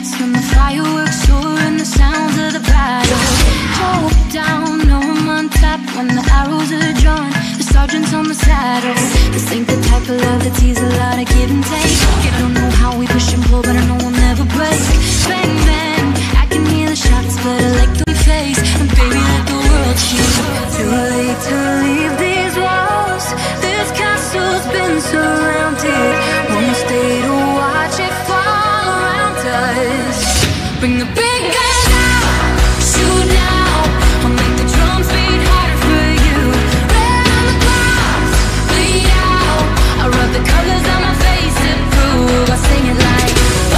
lights from the fireworks soar and the sounds of the battle. Hold down, no I'm on top when the arrows are drawn. The sergeant's on the saddle. This ain't the type of love that's easy, a lot of give and take. I don't know how we push and pull, but I know we'll never break. Bang, bang, I can hear the shots, but I like the face. And baby, let the world choose. Too late to leave these walls. This castle's been surrounded. Won't stay to watch it fall around us. Bring the big guns out, shoot now. I'll make the drums beat harder for you. Red on the clouds, bleed out. I rub the colors on my face to prove. I sing it like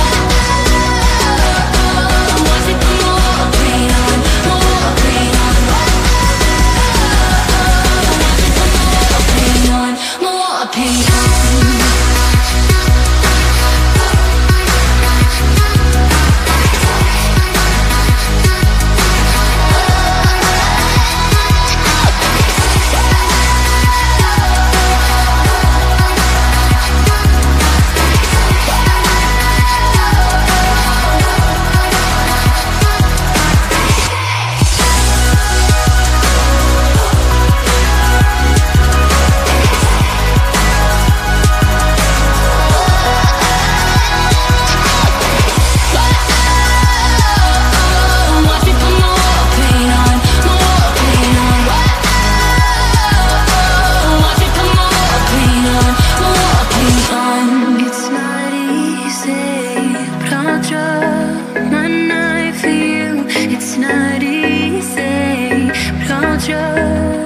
watch it put more paint on, more paint on. Watch it put more paint on, more paint on. It's not easy, but I'll draw my knife for you. It's not easy, but I'll draw.